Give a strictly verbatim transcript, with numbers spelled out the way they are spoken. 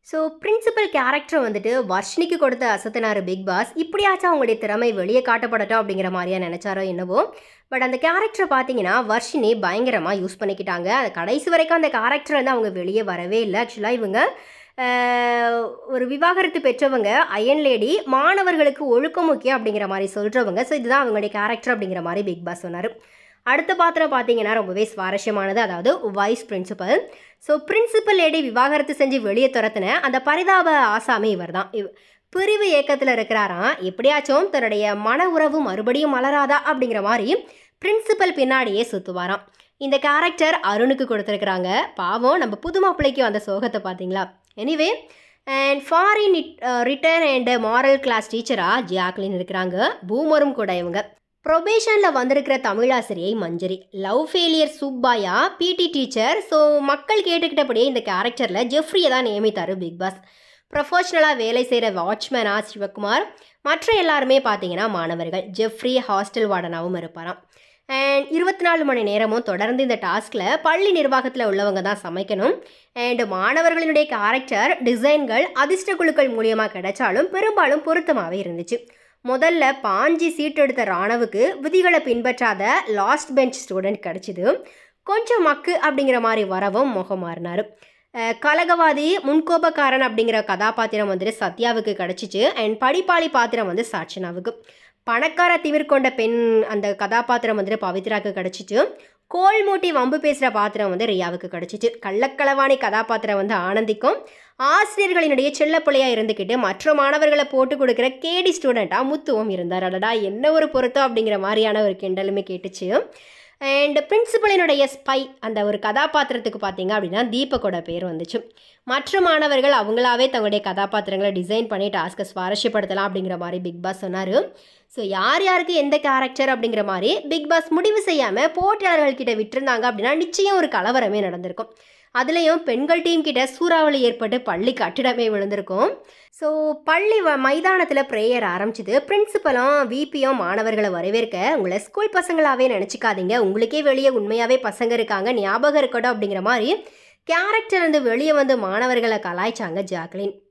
So principal character வந்துட்டு வர்ஷினிக்கு கொடுத்த அசத்தினார் big pass. இப்படியாச்சும் அவங்களுடைய திறமை வெளியே காட்டப்படட்டும் அப்படிங்கிற மாதிரியா நினச்சாரோ என்னவோ. பட் அந்த கேரக்டரை பார்த்தீங்கன்னா வர்ஷினி பயங்கரமாக யூஸ் பண்ணிக்கிட்டாங்க. அது கடைசி வரைக்கும் அந்த கேரக்டர் வந்து அவங்க வெளியே வரவே இல்லை. ஆக்சுவலாக இவங்க ஒரு விவாகரத்து பெற்றவங்க, அயன் லேடி, மாணவர்களுக்கு ஒழுக்கம் முக்கியம் அப்படிங்கிற மாதிரி சொல்கிறவங்க. ஸோ இதுதான் அவங்களுடைய கேரக்டர் அப்படிங்கிற மாதிரி பிக் பாஸ் சொன்னார். அடுத்த பாத்திரம் பார்த்தீங்கன்னா ரொம்பவே சுவாரஸ்யமானது, அதாவது vice principal. So principal lady விவாகரத்து செஞ்சு வெளியே துரத்துன அந்த பரிதாப ஆசாமி இவர் தான். இவ் பிரிவு இயக்கத்தில் இருக்கிறாராம். எப்படியாச்சும் தன்னுடைய மன உறவு மறுபடியும் மலராதா அப்படிங்கிற மாதிரி பிரின்சிபல் பின்னாடியே சுற்றுவாராம். இந்த கேரக்டர் அருணுக்கு கொடுத்துருக்குறாங்க. பாவம், நம்ம புது மாப்பிள்ளைக்கு அந்த சோகத்தை பார்த்தீங்களா. Anyway, and foreign return and moral class டீச்சராக ஜாக்லின் இருக்கிறாங்க. பூமரும் கூட இவங்க. ப்ரொபேஷனில் வந்திருக்கிற தமிழாசிரியை மஞ்சரி. லவ் ஃபெயிலியர் சூப்பாயா பிடி டீச்சர். ஸோ மக்கள் கேட்டுக்கிட்டபடியே இந்த கேரக்டரில் ஜெஃப்ரியை தான் நியமித்தார் பிக் பாஸ். ப்ரொஃபஷ்னலாக வேலை செய்கிற வாட்ச்மேனா சிவகுமார். மற்ற எல்லாருமே பார்த்தீங்கன்னா மாணவர்கள். ஜெஃப்ரி ஹாஸ்டல் வார்டனாகவும் இருப்பாராம். அண்ட் இருபத்தி நாலு மணி நேரமும் தொடர்ந்து இந்த டாஸ்கில் பள்ளி நிர்வாகத்தில் உள்ளவங்க தான் சமைக்கணும். அண்ட் மாணவர்களினுடைய கேரக்டர் டிசைன்கள் அதிர்ஷ்ட குழுக்கள் மூலியமாக கிடைச்சாலும் பெரும்பாலும் பொருத்தமாகவே இருந்துச்சு. முதல்ல பாஞ்சி சீட் எடுத்த ராணவுக்கு விதிகளை பின்பற்றாத லாஸ்ட் பெஞ்ச் ஸ்டூடெண்ட் கிடச்சிது. கொஞ்சம் மக்கு அப்படிங்கிற மாதிரி வரவும் முகம் மாறினார். கலகவாதி முன்கோபக்காரன் அப்படிங்கிற கதாபாத்திரம் வந்துட்டு சத்யாவுக்கு கிடச்சிச்சு. அண்ட் படிப்பாளி பாத்திரம் வந்து சாட்சனாவுக்கு. பணக்கார திமிர் கொண்ட பெண் அந்த கதாபாத்திரம் வந்துட்டு பவித்ராவுக்கு கிடச்சிச்சு. கோல் மூட்டி வம்பு பேசுகிற பாத்திரம் வந்து ரியாவுக்கு கிடச்சிச்சு. கள்ளக்களவாணி கதாபாத்திரம் வந்து ஆனந்திக்கும். ஆசிரியர்களினுடைய செல்லப்பிள்ளையாக இருந்துக்கிட்டு மற்ற மாணவர்களை போட்டு கொடுக்குற கேடி ஸ்டூடெண்ட்டாக முத்துவும் இருந்தார். அடடா, என்ன ஒரு பொருத்தம் அப்படிங்கிற மாதிரியான ஒரு கிண்டலுமே கேட்டுச்சு. அண்ட் பிரின்சிபலினுடைய ஸ்பை அந்த ஒரு கதாபாத்திரத்துக்கு பார்த்தீங்க அப்படின்னா தீபக்கோட பேர் வந்துச்சு. மற்ற மாணவர்கள் அவங்களாவே தங்களுடைய கதாபாத்திரங்களை டிசைன் பண்ணி டாஸ்க்கை சுவாரஸ்யப்படுத்தலாம் அப்படிங்கிற மாதிரி பிக் பாஸ் சொன்னார். ஸோ யார் யாருக்கு எந்த கேரக்டர் அப்படிங்கிற மாதிரி பிக் பாஸ் முடிவு செய்யாமல் போட்டியாளர்கள்கிட்ட விட்டுருந்தாங்க அப்படின்னா நிச்சயம் ஒரு கலவரமே நடந்திருக்கும். அதுலேயும் பெண்கள் டீம் கிட்ட சூறாவளி ஏற்பட்டு பள்ளி கட்டிடமே விழுந்திருக்கும். ஸோ பள்ளி வ மைதானத்தில் ப்ரேயர் ஆரம்பிச்சிது. பிரின்சிபலும் விபியும் மாணவர்களை வரவேற்க, உங்களை ஸ்கூல் பசங்களாகவே நினச்சிக்காதீங்க, உங்களுக்கே வெளியே உண்மையாகவே பசங்க இருக்காங்க, ஞாபகம் இருக்கட்டும் அப்படிங்கிற மாதிரி கேரக்டர் வந்து வெளியே வந்து மாணவர்களை கலாய்ச்சாங்க ஜாக்லின்.